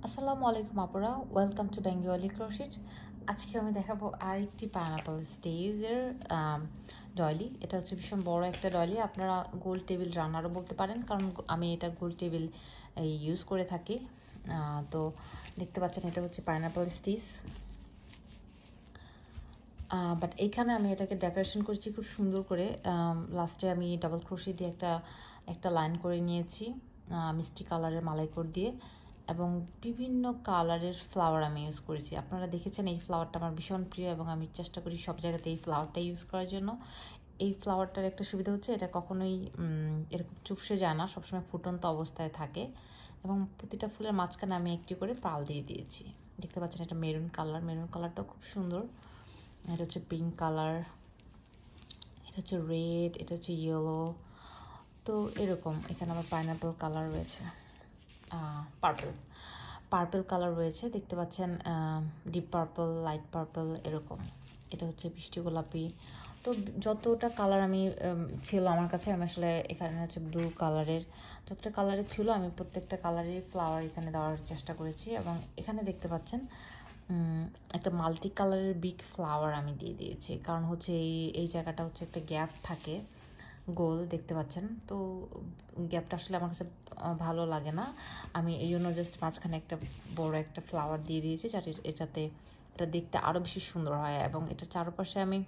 আসসালামু আলাইকুম আপুরা, ওয়েলকাম টু বেঙ্গলি ক্রোশেট। আজকে আমি দেখাবো আরেকটি পাইনাপল স্টেজের ডয়লি। এটা হচ্ছে ভীষণ বড় একটা ডয়লি, আপনারা গোল টেবিল রানারও বলতে পারেন, কারণ আমি এটা গোল টেবিল ইউজ করে থাকি। তো দেখতে পাচ্ছেন এটা হচ্ছে পাইনাপল স্টিচ, বাট এইখানে আমি এটাকে ডেকোরেশন করেছি খুব সুন্দর করে। লাস্টে আমি ডাবল ক্রোশি দিয়ে একটা লাইন করে নিয়েছি মিষ্টি কালারের মালাইকোর দিয়ে, এবং বিভিন্ন কালারের ফ্লাওয়ার আমি ইউজ করেছি। আপনারা দেখেছেন এই ফ্লাওয়ারটা আমার ভীষণ প্রিয় এবং আমি চেষ্টা করি সব জায়গাতে এই ফ্লাওয়ারটা ইউজ করার জন্য। এই ফ্লাওয়ারটার একটা সুবিধা হচ্ছে এটা কখনোই এরকম চুপসে যায় না, সবসময় ফুটন্ত অবস্থায় থাকে, এবং প্রতিটা ফুলের মাঝখানে আমি একটি করে পাল দিয়ে দিয়েছি। দেখতে পাচ্ছেন এটা মেরুন কালারটাও খুব সুন্দর। এটা হচ্ছে পিঙ্ক কালার, এটা হচ্ছে রেড, এটা হচ্ছে ইয়েলো। তো এরকম এখানে আমার পাইনাপল কালার রয়েছে, পার্পল কালার রয়েছে, দেখতে পাচ্ছেন ডিপ পার্পল, লাইট পার্পল এরকম। এটা হচ্ছে মিষ্টি গোলাপি। তো যতটা কালার আমি ছিল আমার কাছে, আমি আসলে এখানে হচ্ছে ব্লু কালারের, যতটা কালারের ছিল আমি প্রত্যেকটা কালারের ফ্লাওয়ার এখানে দেওয়ার চেষ্টা করেছি। এবং এখানে দেখতে পাচ্ছেন একটা মাল্টি কালারের বিগ ফ্লাওয়ার আমি দিয়ে দিয়েছি, কারণ হচ্ছে এই জায়গাটা হচ্ছে একটা গ্যাপ থাকে গোল, দেখতে পাচ্ছেন। তো গ্যাপটা আসলে আমার কাছে ভালো লাগে না, আমি এই জন্য জাস্ট মাঝখানে একটা বড় একটা ফ্লাওয়ার দিয়ে দিয়েছি, যাতে এটা দেখতে আরও বেশি সুন্দর হয়। এবং এটা চারপাশে আমি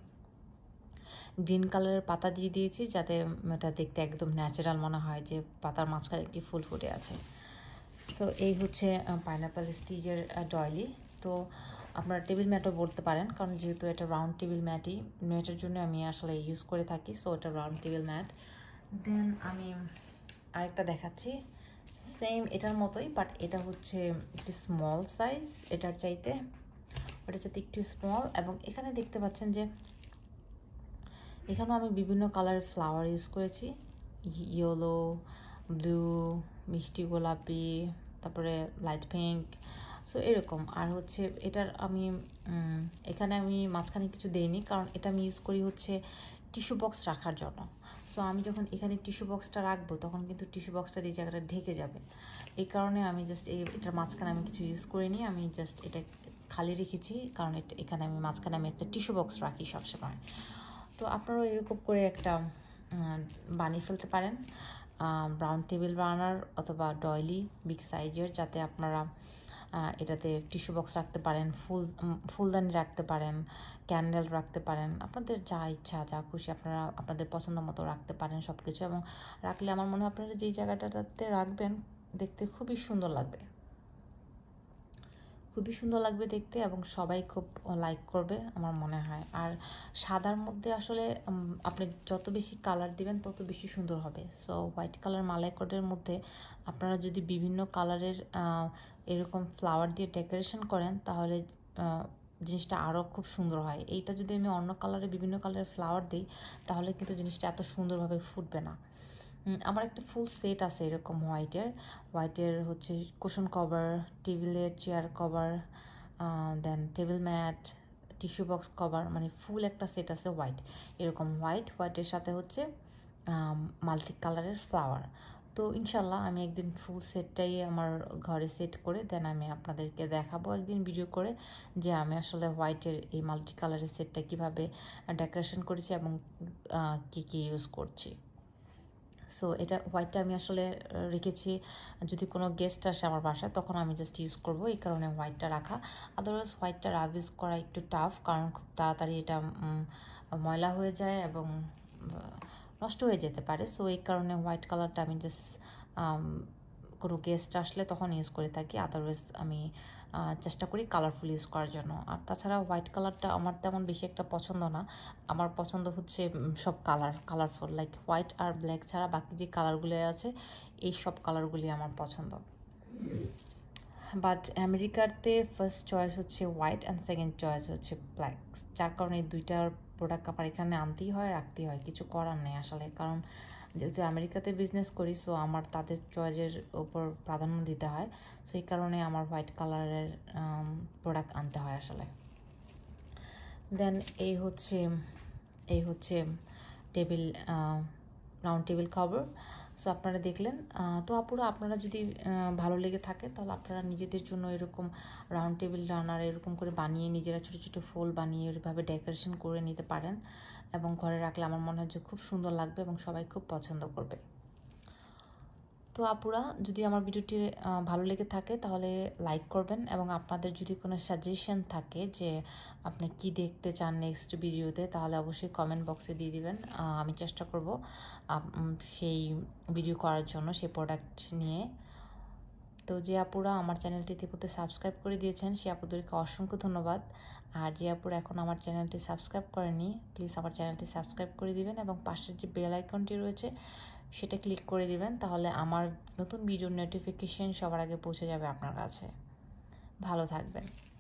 গ্রিন কালারের পাতা দিয়ে দিয়েছি, যাতে এটা দেখতে একদম ন্যাচারাল মনে হয় যে পাতার মাঝখানে একটি ফুল ফুটে আছে। সো এই হচ্ছে পাইনাপল স্টিচের ডয়লি। তো আপনারা টেবিল ম্যাটও বলতে পারেন, কারণ যেহেতু এটা রাউন্ড টেবিল ম্যাটের জন্য আমি আসলে ইউজ করে থাকি, সো এটা রাউন্ড টেবিল ম্যাট। দেন আমি আরেকটা দেখাচ্ছি সেম এটার মতোই, বাট এটা হচ্ছে একটু স্মল সাইজ, এটার চাইতে একটু স্মল। এবং এখানে দেখতে পাচ্ছেন যে এখানেও আমি বিভিন্ন কালারের ফ্লাওয়ার ইউজ করেছি, ইয়েলো, ব্লু, মিষ্টি গোলাপি, তারপরে লাইট পিঙ্ক, সো এরকম। আর হচ্ছে এটার আমি এখানে আমি মাঝখানে কিছু দেইনি, কারণ এটা আমি ইউজ করি হচ্ছে টিস্যু বক্স রাখার জন্য। সো আমি যখন এখানে টিস্যু বক্সটা রাখবো তখন কিন্তু টিস্যু বক্সটা দিয়ে জায়গাটা ঢেকে যাবে, এই কারণে আমি জাস্ট এটার মাঝখানে আমি কিছু ইউজ করিনি, আমি জাস্ট এটা খালি রেখেছি, কারণ এখানে আমি মাঝখানে আমি একটা টিস্যু বক্স রাখি সবসময়। তো আপনারাও এরকম করে একটা বানিয়ে ফেলতে পারেন, ব্রাউন টেবিল বানার অথবা ডয়লি বিগ সাইজের, যাতে আপনারা এটাতে টিস্যু বক্স রাখতে পারেন, ফুলদানি রাখতে পারেন, ক্যান্ডেল রাখতে পারেন, আপনাদের যা ইচ্ছা যা খুশি আপনারা আপনাদের পছন্দ মতো রাখতে পারেন সব কিছু। এবং রাখলে আমার মনে হয় আপনারা যেই জায়গাটাতে রাখবেন দেখতে খুবই সুন্দর লাগবে, খুবই সুন্দর লাগবে দেখতে, এবং সবাই খুব লাইক করবে আমার মনে হয়। আর সাদার মধ্যে আসলে আপনি যত বেশি কালার দিবেন তত বেশি সুন্দর হবে। সো হোয়াইট কালার মালাইকোটের মধ্যে আপনারা যদি বিভিন্ন কালারের এরকম ফ্লাওয়ার দিয়ে ডেকোরেশন করেন তাহলে জিনিসটা আরও খুব সুন্দর হয়। এইটা যদি আমি অন্য কালারে বিভিন্ন কালারের ফ্লাওয়ার দিই তাহলে কিন্তু জিনিসটা এত সুন্দরভাবে ফুটবে না। আমার একটা ফুল সেট আছে এরকম হোয়াইটের হচ্ছে কুশন কভার, টেবিলের chair cover, then table mat, tissue box cover, মানে ফুল একটা সেট আছে হোয়াইট, এরকম হোয়াইটের সাথে হচ্ছে মাল্টি কালারের ফ্লাওয়ার। তো ইনশাল্লাহ আমি একদিন ফুল সেটটাই আমার ঘরে সেট করে দেন আমি আপনাদেরকে দেখাবো একদিন ভিডিও করে, যে আমি আসলে হোয়াইটের এই মাল্টি কালারের সেটটা কীভাবে ডেকোরেশন করেছি এবং কী কী ইউজ করছি। সো এটা হোয়াইটটা আমি আসলে রেখেছি, যদি কোনো গেস্ট আসে আমার বাসায় তখন আমি জাস্ট ইউজ করবো, এই কারণে হোয়াইটটা রাখা। আদারওয়াইজ হোয়াইটটা রাফ ইউজ করা একটু টাফ, কারণ খুব তাড়াতাড়ি এটা ময়লা হয়ে যায় এবং নষ্ট হয়ে যেতে পারে। সো এই কারণে হোয়াইট কালারটা আমি জাস্ট কোনো গেস্ট আসলে তখন ইউজ করে থাকি, আদারওয়াইজ আমি চেষ্টা করি কালারফুল ইউজ করার জন্য। আর তাছাড়া হোয়াইট কালারটা আমার তেমন বেশি একটা পছন্দ না, আমার পছন্দ হচ্ছে সব কালারফুল, লাইক হোয়াইট আর ব্ল্যাক ছাড়া বাকি যে কালারগুলো আছে এই সব কালারগুলি আমার পছন্দ। বাট আমেরিকাতে ফার্স্ট চয়েস হচ্ছে হোয়াইট অ্যান্ড সেকেন্ড চয়েস হচ্ছে ব্ল্যাক, যার কারণে এই দুইটার প্রোডাক্ট আমার এখানে আনতেই হয়, রাখতেই হয়, কিছু করার নেই আসলে। কারণ যেহেতু আমেরিকাতে বিজনেস করি, সো আমার তাদের চয়েসের ওপর প্রাধান্য দিতে হয়, সো এই কারণে আমার হোয়াইট কালারের প্রোডাক্ট আনতে হয় আসলে। দেন এই হচ্ছে table round table cover. So আপনারা দেখলেন। তো আপুরা, আপনারা যদি ভালো লেগে থাকে তাহলে আপনারা নিজেদের জন্য এরকম রাউন্ড টেবিল রানার এরকম করে বানিয়ে নিজেরা ছোটো ছোটো ফুল বানিয়ে এভাবে ডেকোরেশন করে নিতে পারেন, এবং ঘরে রাখলে আমার মনে হয় যে খুব সুন্দর লাগবে এবং সবাই খুব পছন্দ করবে। তো আপুরা, যদি আমার ভিডিওটি ভালো লেগে থাকে তাহলে লাইক করবেন, এবং আপনাদের যদি কোনো সাজেশন থাকে যে আপনি কি দেখতে চান নেক্সট ভিডিওতে, তাহলে অবশ্যই কমেন্ট বক্সে দিয়ে দিবেন। আমি চেষ্টা করব সেই ভিডিও করার জন্য, সেই প্রোডাক্ট নিয়ে। তো যে আপুরা আমার চ্যানেলটি ইতিমধ্যে সাবস্ক্রাইব করে দিয়েছেন সেই আপুদেরকে অসংখ্য ধন্যবাদ। আর যে আপুরা এখন আমার চ্যানেলটি সাবস্ক্রাইব করেনি, প্লিজ আমার চ্যানেলটি সাবস্ক্রাইব করে দিবেন এবং পাশের যে বেল আইকনটি রয়েছে সেটা ক্লিক করে দিবেন, তাহলে আমার নতুন ভিডিওর নোটিফিকেশন সবার আগে পৌঁছে যাবে আপনার কাছে। ভালো থাকবেন।